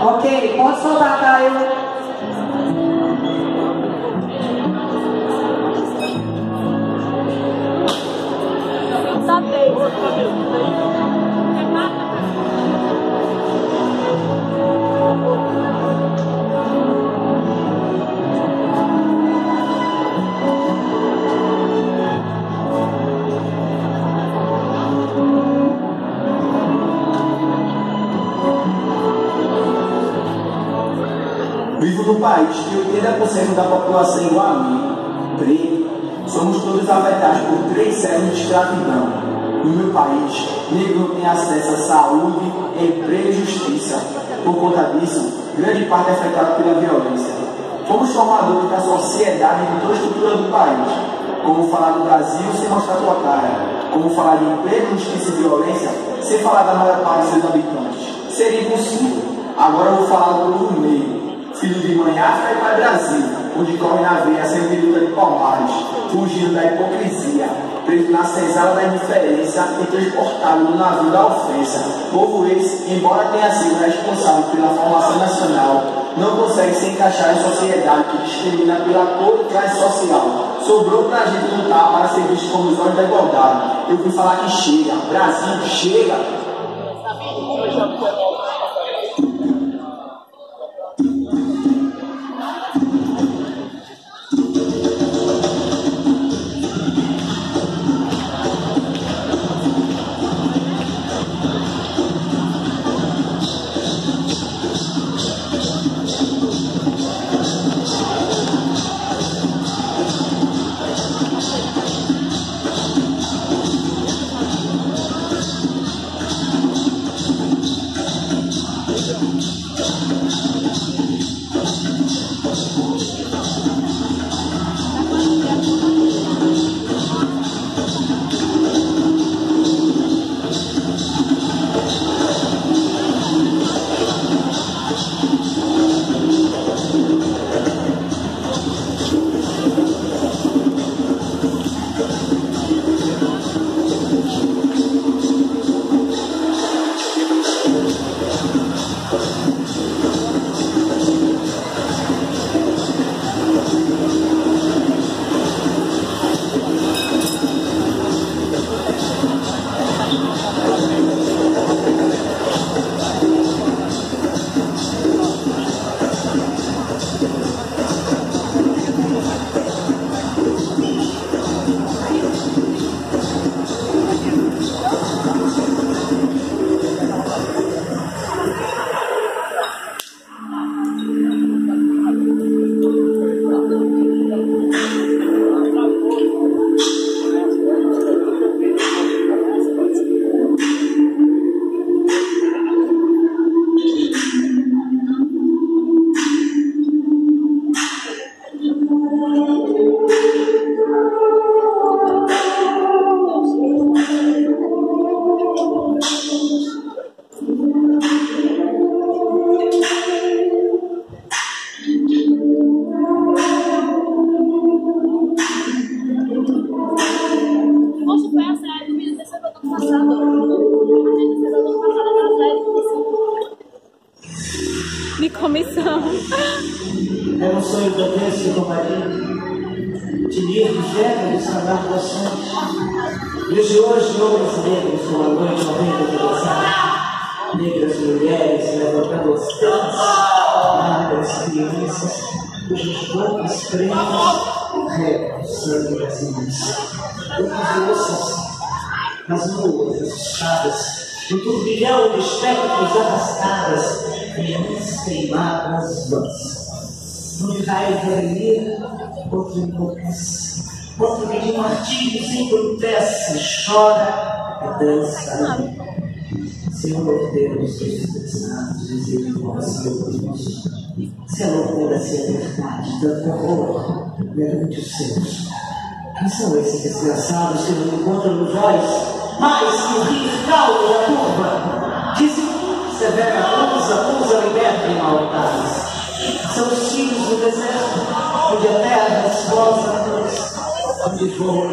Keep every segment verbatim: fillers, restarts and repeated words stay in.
Ok, pode soltar, Caio. Vivo num país que oitenta por cento da população é igual a mim, preto. Somos todos afetados por três séculos de escravidão. No meu país, negro não tem acesso à saúde, emprego e justiça. Por conta disso, grande parte é afetada pela violência. Fomos formadores da sociedade e de toda a estrutura do país. Como falar do Brasil sem mostrar tua cara? Como falar de emprego, justiça e violência sem falar da maior parte dos seus habitantes? Seria impossível. Agora eu vou falar do povo negro. Filho de mãe África e pai Brasil, onde corre na veia sempre luta de palmares, fugindo da hipocrisia, preso na senzala da indiferença e transportado no navio da ofensa. Povo esse, embora tenha sido responsável pela formação nacional, não consegue se encaixar em sociedade que discrimina pela cor e classe social. Sobrou pra gente lutar para ser visto como os olhos da igualdade. Eu fui falar que chega, Brasil, chega! Comissão. Era um sonho que eu tenho sido com marido, de livros velhos de sanar doções. Vejo hoje homens negros numa noite morrendo de dançar. Negras mulheres levantando os pés, magras crianças, cujos bocas pretas regam o sangue das mães. Outras moças, as nuas, assustadas, um turbilhão de espectros arrastadas, crianças queimadas nas vãs. Um raiva brilha, outro enlouquece, outro que de martírios embrutece, chora e dança. Senhor Deus dos desgraçados, dizer com seu Deus, se a loucura, se a verdade, tanto horror perante os seus. Quem são esses desgraçados que não encontram nos olhos mais que o rio calmo da turba? Dizem severa cruz, a cruz a liberta em altares. São os filhos do deserto, onde a terra esposa a cruz, onde voam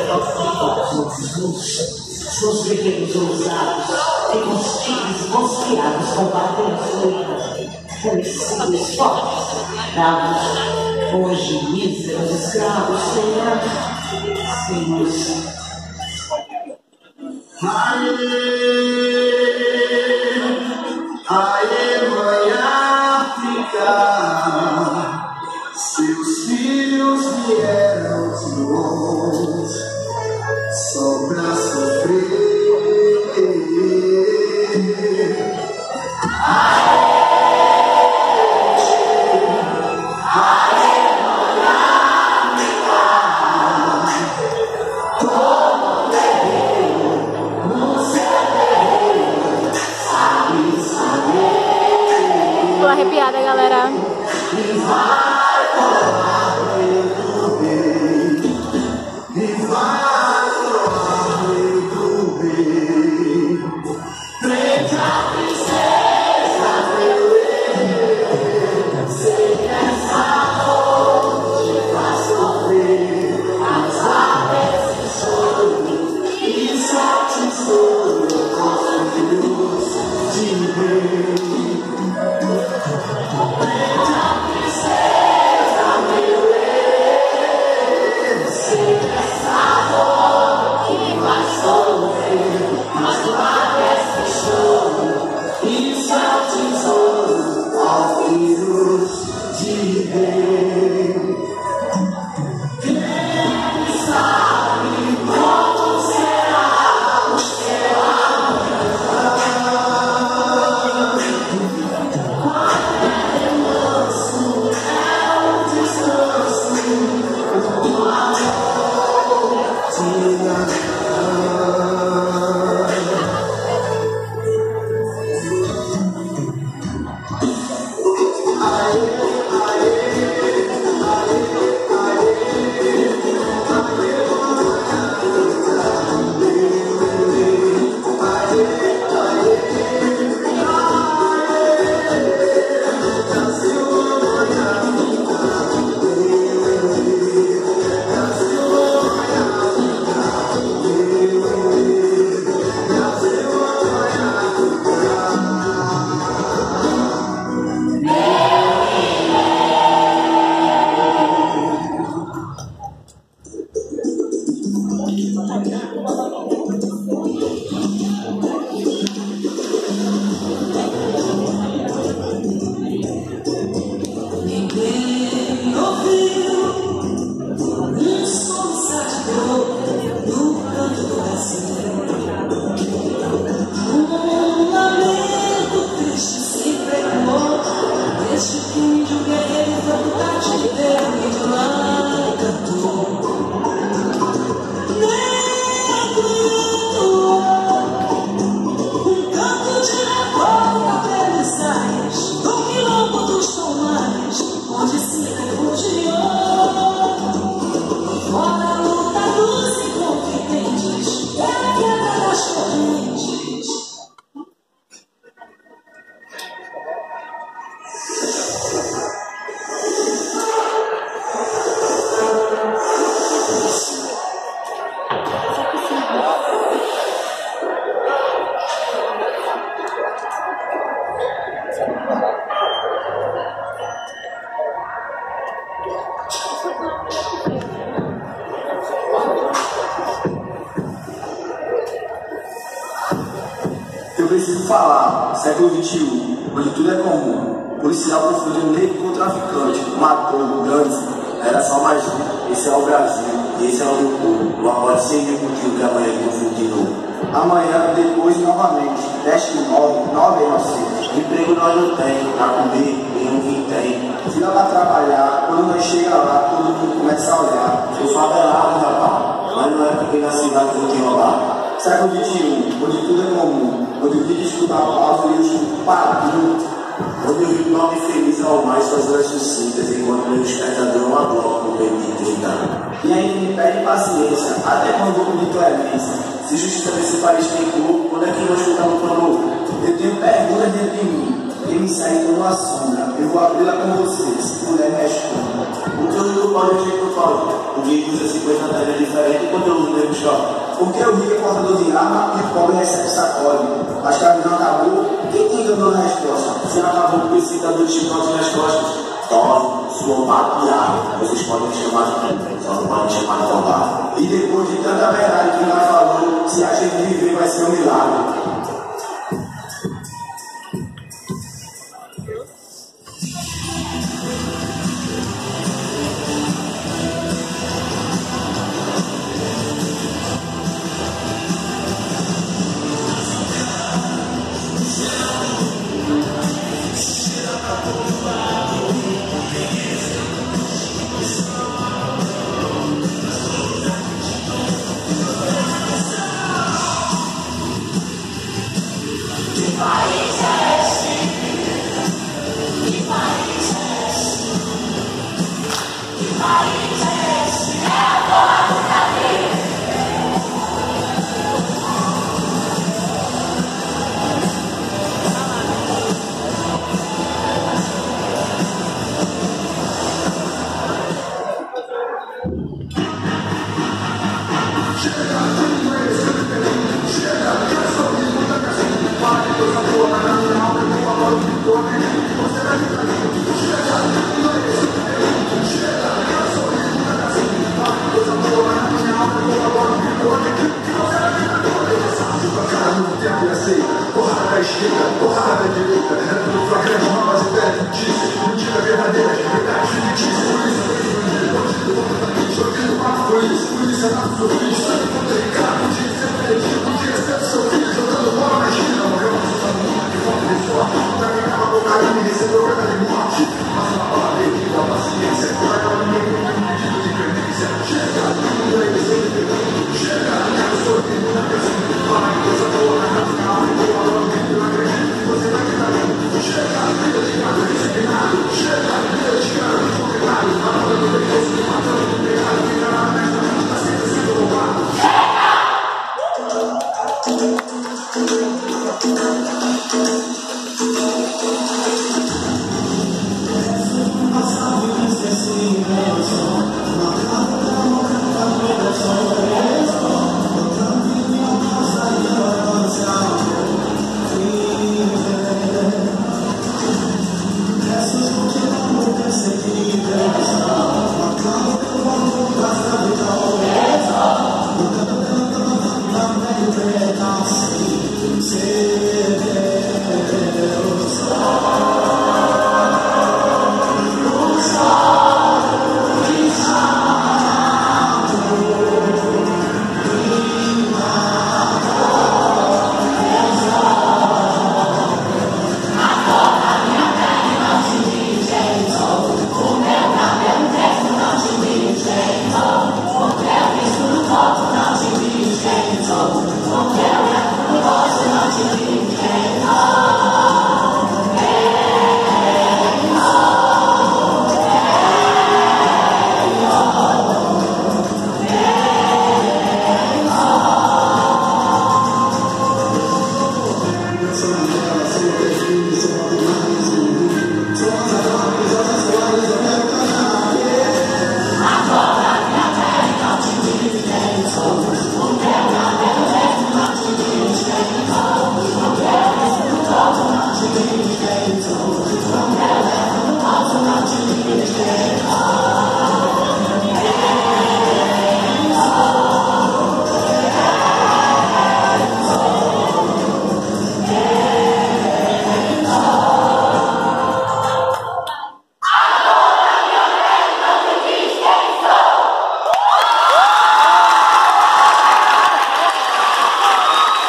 os nossos luz. São os pequenos ousados, que com os tigres, com os saciados combatem a solidão, conhecidos fortes, bravos, hoje míseros escravos, sem ar, sem luz. Aê, aê, mãe África, seus filhos vieram de longe, só pra sofrer. Tô arrepiada, galera. Eu preciso falar, século vinte e um, onde tudo é comum. Policial confundiu negro com traficante, matou, gânster, era só mais um. Esse é o Brasil, e esse é o meu povo. Não pode ser inútil que amanhã ele confunde de novo. Amanhã, depois, novamente, deste nove, nove inocentes. Emprego nós não tem, pra comer, nenhum vintém. Fila pra trabalhar, quando nós chega lá, todo mundo começa a olhar. Eu favelado, rapaz, mas não é porque na cidade vou te roubar. Século vinte e um, onde tudo é comum, onde eu vi escutar a pausa e eu escuto padrinho. Onde eu vi o nome feliz ao mais suas horas sucintas, enquanto meu despertador uma bloco no meio de trinta. E ainda me pede paciência, até quando vou pedir clemência. Se justiça desse país tem cor, quando é que nós escutamos o clamor? Eu tenho perguntas dentro de mim, que me saem como uma sombra. Eu vou abri-la com você, se puder me responda. O que eu digo pode ser que eu falo. O gay usa cinquenta talhas diferentes enquanto eu uso o mesmo choque. Porque o rico é portador de arma e o pobre recebe sacode. A escravidão acabou, quem tem eu dou a resposta. Se acabou com esse cidadão de chicote nas costas, tosse, suor maquiado, vocês podem me chamar de quem? Só não podem me chamar de Tobá. E depois de tanta verdade que nós falou, se a gente viver vai ser um milagre. Recebeu